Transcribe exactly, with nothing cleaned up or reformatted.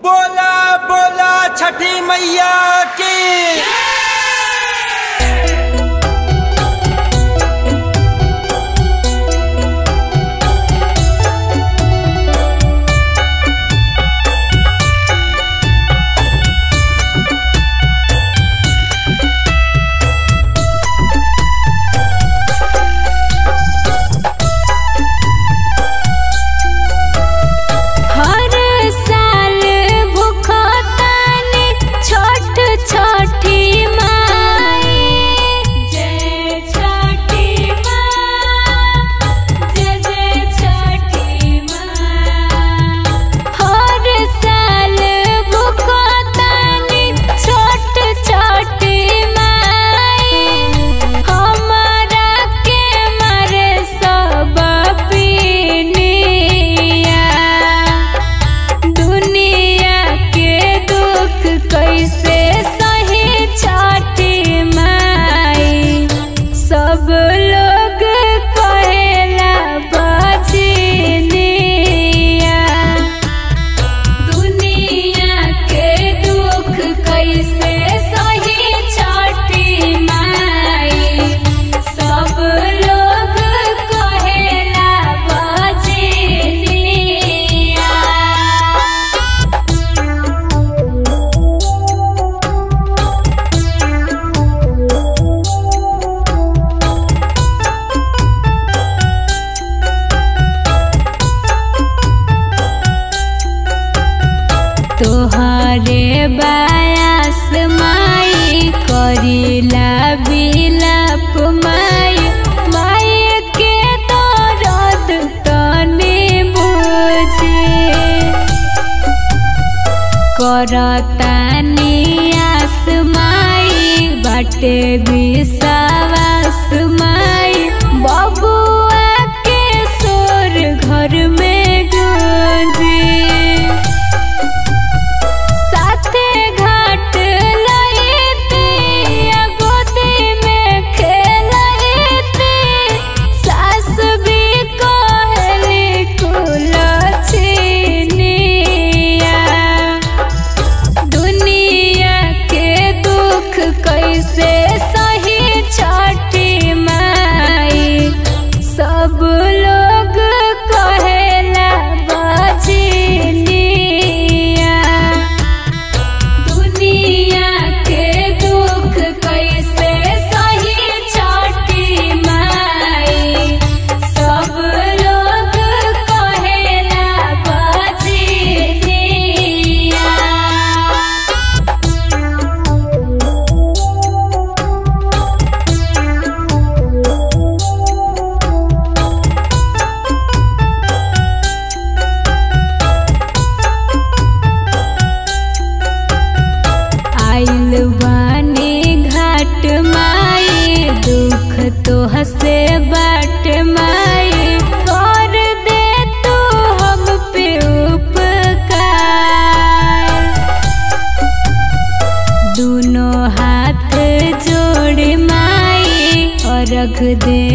बोला बोला छठी मैया की। तोहरे बायास माई करिला बिलाप माई माई के दर्द तने बुझे करतानी आस माई बाटे विश्वास माई बबुआ के सोर घर में गूंजे कैसे सही छठी माई सब लोग कहेला बजनिया दुनिया के दुख कैसे सही छठी माई सब लोग कहेला बजनिया। बानी घाट माई दुख तो हसे बाट माई कर दे तू हम पे उपकार दोनों हाथ जोड़ माई अर्घ दे